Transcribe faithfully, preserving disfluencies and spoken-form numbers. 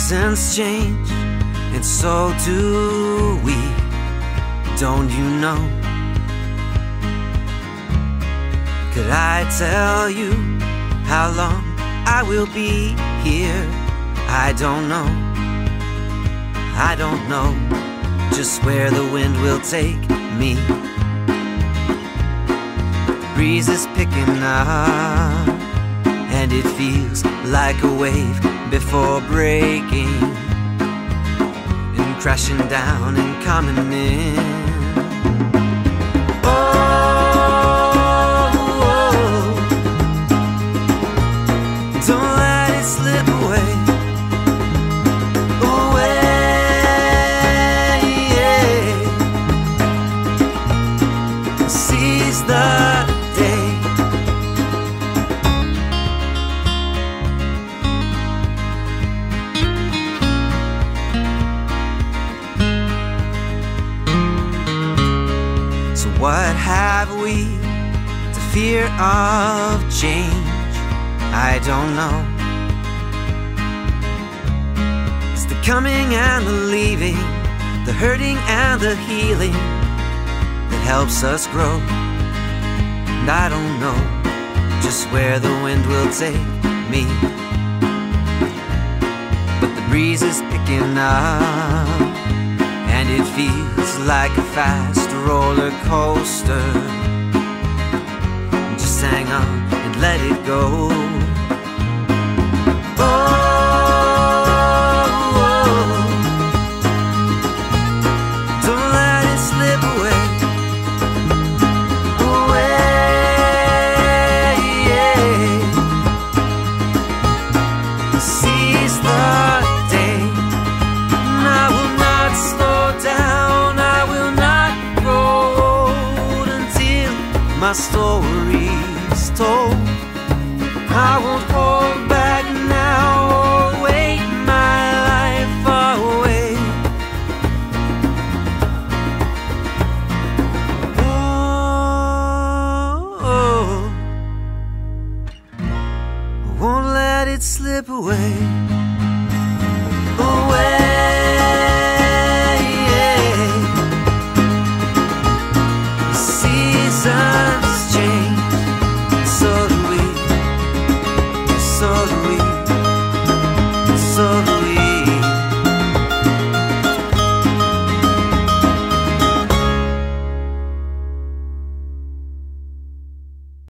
Seasons change, and so do we. Don't you know? Could I tell you how long I will be here? I don't know. I don't know just where the wind will take me. The breeze is picking up, and it feels like a wave before breaking and crashing down and coming in. Don't let it slip away, away, yeah. Seize the day. So what have we to fear of change? I don't know. It's the coming and the leaving, the hurting and the healing that helps us grow. And I don't know just where the wind will take me, but the breeze is picking up, and it feels like a fast roller coaster. Just hang on and let it go. My story's told. I won't hold back now or wait my life away. Oh, oh. I won't let it slip away.